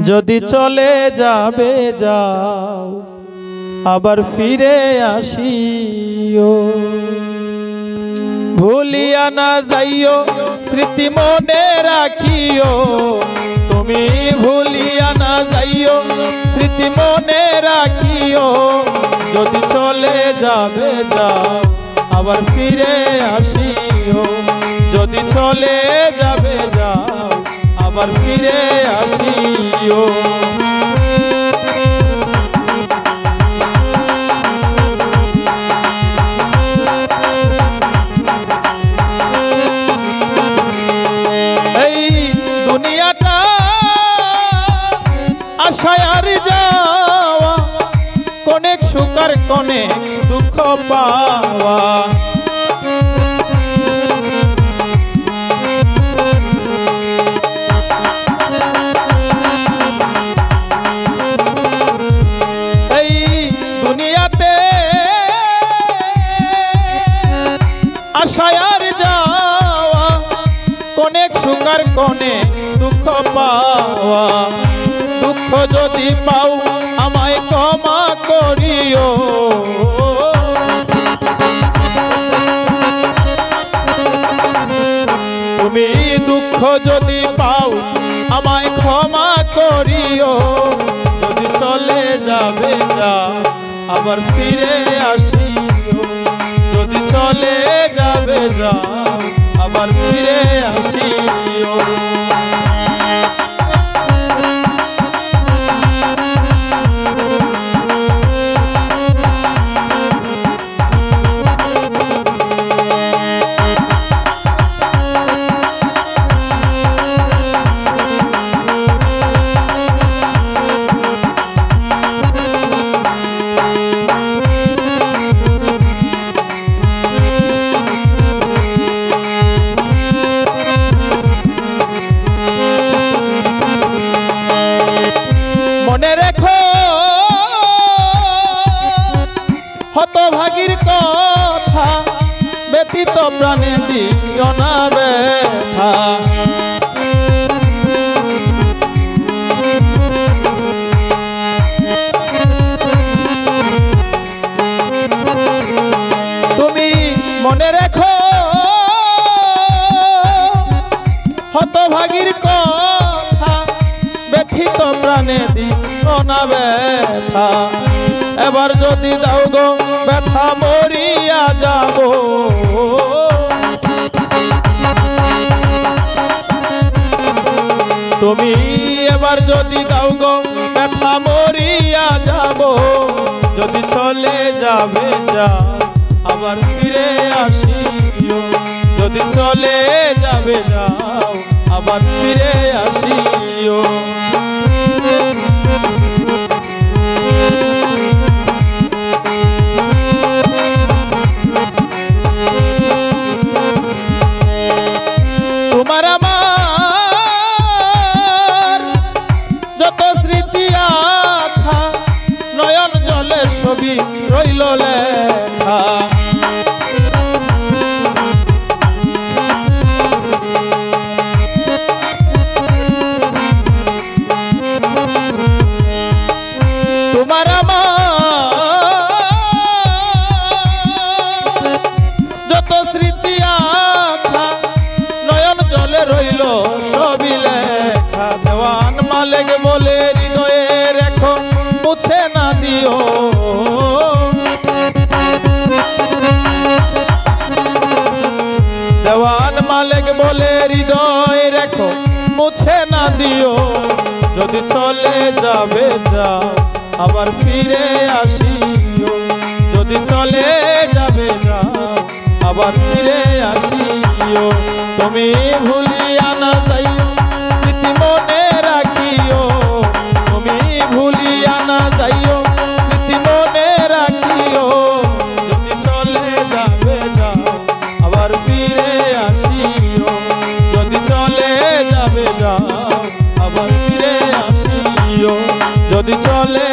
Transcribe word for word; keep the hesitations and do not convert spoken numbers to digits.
যদি চলে যাবে যাও আবার ফিরে আসিও ভুলিয়া না যাইও স্মৃতি মনে রাখিও তুমি ভুলিয়া না যাইও স্মৃতি মনে রাখিও যদি চলে যাবে যাও আবার ফিরে আসিও যদি চলে যাবে যাও আবার ফিরে আসিও এই দুনিয়াটা আশায় আর যাওয়া অনেক সুখ আর অনেক দুঃখ পাওয়া আশায়ার যাওয়া অনেক সুখ আর অনেক দুঃখ পাওয়া দুঃখ যদি পাও আমায় ক্ষমা করিও তুমি দুঃখ যদি পাও আমায় ক্ষমা করিও যদি চলে যাবে যাও আবার ফিরে আসিও যদি চলে যাবে যাও আবার ফিরে আসিও মনে রেখো হতভাগীর কথা ব্যতীত প্রাণে দিও না ব্যথা তুমি মনে রেখো হতভাগীর কথা ব্যথিত প্রাণে দিও না ব্যথা এবার যদি দাও গো ব্যথা মরিয়া যাব তুমি এবার যদি দাও গো ব্যথা মরিয়া যাব যদি চলে যাবে যাও আবার ফিরে আসিও যদি চলে যাবে যাও আবার ফিরে আসিও তোমার আমার যত স্মৃতি আখা নয়ন জলে ছবি রইল লেখা তোমার আমার যত স্মৃতি আখা নয়ন জলে রইল সবই লেখা দেওয়ান মালিক বলে হৃদয়ে রেখো মুছে না দিও দেওয়ান মালিক বলে হৃদয় রেখো মুছে না দিও যদি চলে যাবে যাও আবার ফিরে আসিও যদি চলে যাবে যাও আবার ফিরে আসিও তুমি ভুলিয়া না যাইও স্মৃতি মনে রাখিও তুমি ভুলিয়া না যাইও স্মৃতি মনে রাখিও যদি চলে যাবে যাও আবার ফিরে আসিও যদি চলে যাবে যাও আবার ফিরে আসিও যদি চলে